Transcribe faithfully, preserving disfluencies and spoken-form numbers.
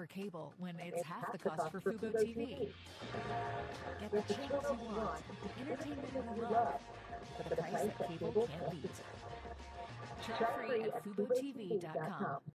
for cable when it's half the cost for Fubotv? Get the channels you want, entertainment you love, for the price that cable can't beat. Try free at Fubotv dot com.